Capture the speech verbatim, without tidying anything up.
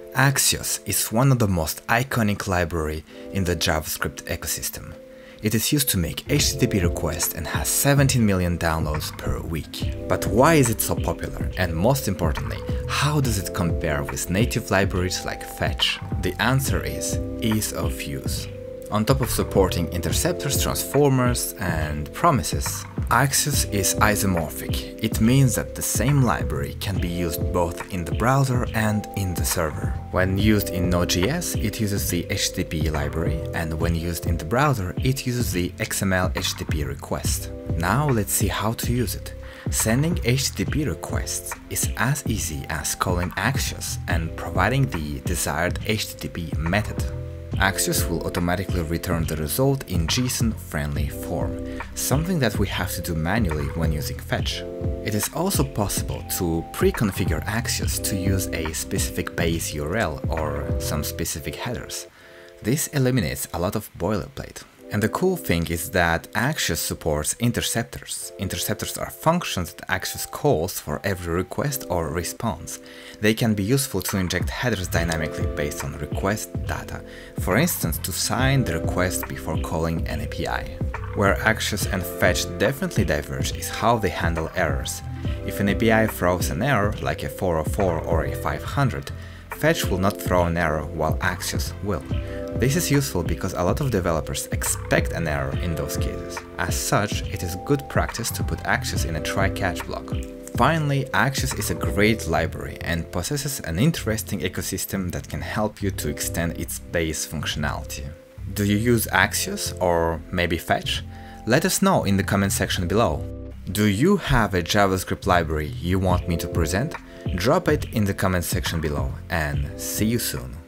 Axios is one of the most iconic library in the JavaScript ecosystem. It is used to make H T T P requests and has seventeen million downloads per week. But why is it so popular? And most importantly, how does it compare with native libraries like Fetch? The answer is ease of use. On top of supporting interceptors, transformers, and promises, Axios is isomorphic. It means that the same library can be used both in the browser and in the server. When used in Node.js, it uses the H T T P library, and when used in the browser, it uses the X M L H T T P request. Now let's see how to use it. Sending H T T P requests is as easy as calling Axios and providing the desired H T T P method. Axios will automatically return the result in JSON-friendly form, something that we have to do manually when using Fetch. It is also possible to pre-configure Axios to use a specific base U R L or some specific headers. This eliminates a lot of boilerplate. And the cool thing is that Axios supports interceptors. Interceptors are functions that Axios calls for every request or response. They can be useful to inject headers dynamically based on request data, for instance to sign the request before calling an A P I. Where Axios and Fetch definitely diverge is how they handle errors. If an A P I throws an error, like a four oh four or a five hundred, Fetch will not throw an error while Axios will. This is useful because a lot of developers expect an error in those cases. As such, it is good practice to put Axios in a try-catch block. Finally, Axios is a great library and possesses an interesting ecosystem that can help you to extend its base functionality. Do you use Axios or maybe Fetch? Let us know in the comment section below. Do you have a JavaScript library you want me to present? Drop it in the comment section below, and see you soon.